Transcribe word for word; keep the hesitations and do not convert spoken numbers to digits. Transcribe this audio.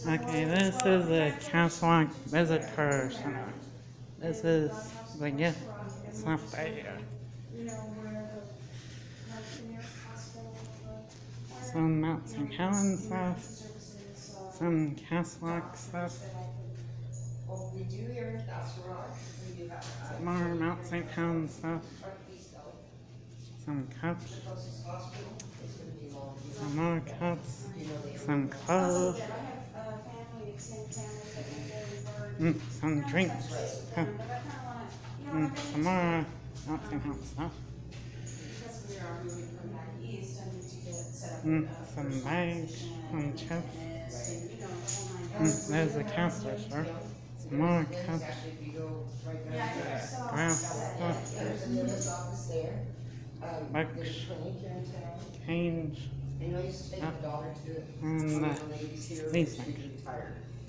Okay, this is the Castle Visitor Center. This is the gift shop area. You know, where the, like the nearest hospital, the. Some Mount Saint Helens stuff, Services, uh. some Castle stuff, That I can. Well, we do here in Castle Rock, we do have. uh, some more Mount Saint Helens stuff, Front east though, some cups, the closest hospital is gonna be long. some more cups, You know, they. some Also, clothes, that I have, uh, family, extended family that live there in Bird. mm, some And I drinks, touch base with huh, them, but I kinda wanna, you know, mm, like I some need to more get, Mount Saint Helens stuff, because we are moving from back east, I need to get set up mm, with a some personal bags, physician some and chips, dentist and, you know, the whole nine mm, yards. there's the counselor store, some more There's cups, actually, if you go right down Yeah, I there. saw glass that, stuff, yeah. There's a dentist office there. Um, Bucks. there's a clinic here in town. canes, And I used to take Uh, a daughter to it. and, One uh, of the ladies here, these she's things. retired.